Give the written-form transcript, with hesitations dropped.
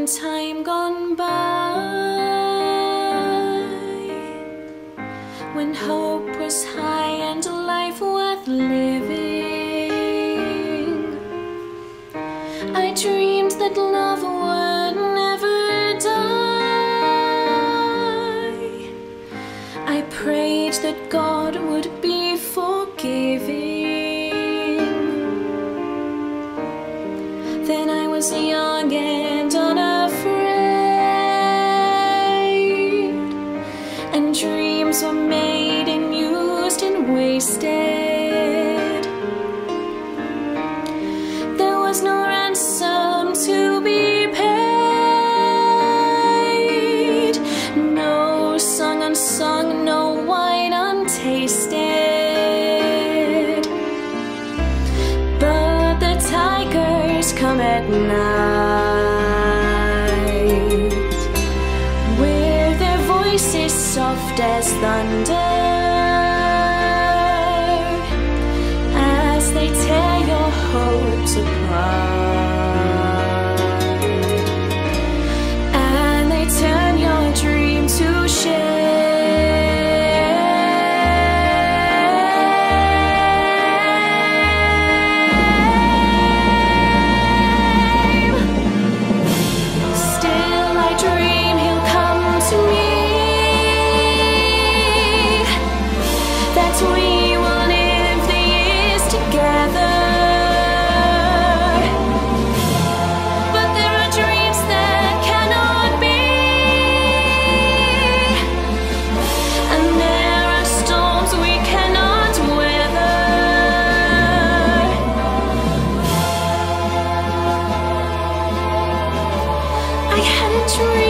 time gone by, when hope was high and life worth living, I dreamed that love would never die. I prayed that God would be forgiving. Then I was young and unafraid, and dreams were made and used and wasted. There was no ransom to be paid, no song unsung, no wine untasted. But the tigers come at night, with their voices soft as thunder, as they tear your hopes apart, and they turn your dream to shame. Still I dream he'll come to me, that we will live the years together. But there are dreams that cannot be, and there are storms we cannot weather. I had a dream